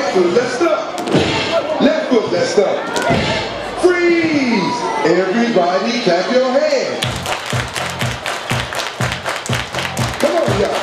Right foot, let's stop. Left foot, let's stop. Freeze! Everybody clap your hands. Come on, y'all.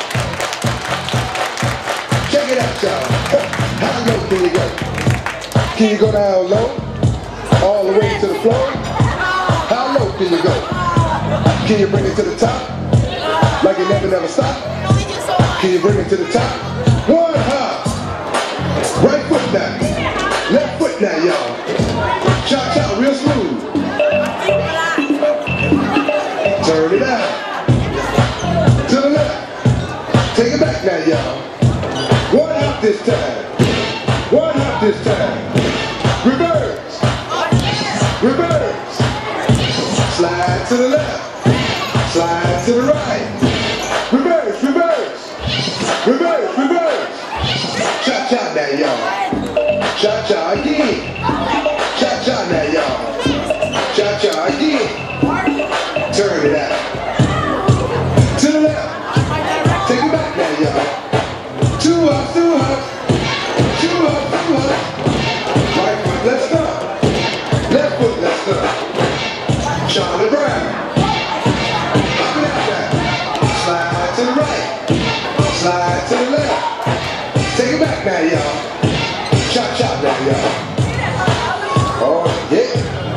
Check it out, y'all. How low can you go? Can you go down low? All the way to the floor? How low can you go? Can you bring it to the top? Like it never stop? Can you bring it to the top? One hop. Right foot now. Left foot now, y'all. Cha-cha, real smooth. Turn it out. To the left. Take it back now, y'all. One hop this time. One hop this time. Reverse. Reverse. Slide to the left. Slide to the right. Reverse, reverse. Reverse, reverse. Cha-cha now, y'all. Cha-cha again. Cha-cha now, y'all. Cha-cha again. Turn it out. To the left. Take it back now, y'all. Two hops, two hops. Two hops, two hops. Right foot, let's stop. Left foot, let's stop. Charlie Brown. Up and out now. Slide to the right. Slide to the left. Take it back now, y'all. Cha-cha now, y'all. Oh, yeah.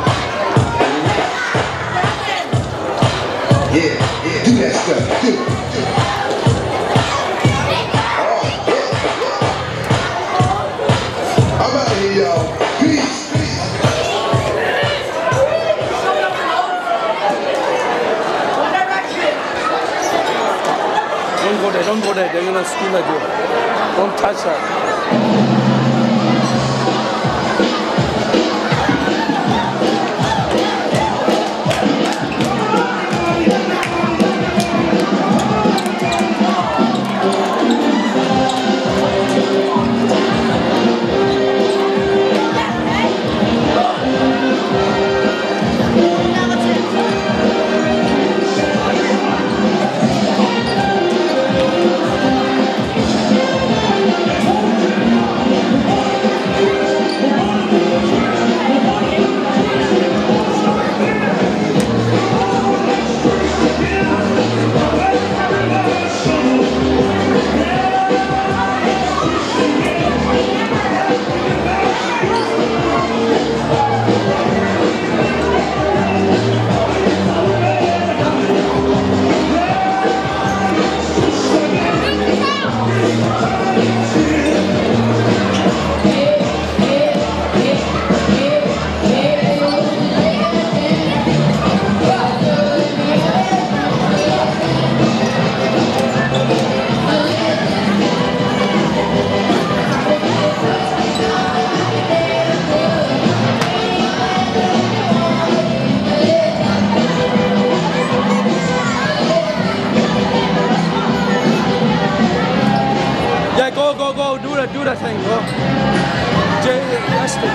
Yeah, yeah. Do that stuff. Do it. Oh, yeah. I'm out of here, y'all. Peace. Don't go there, they're gonna steal at you. Don't touch her. Yeah, go, do the thing, go. Jay, Ashley.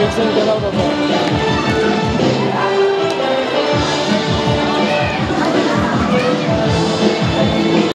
Sing it out of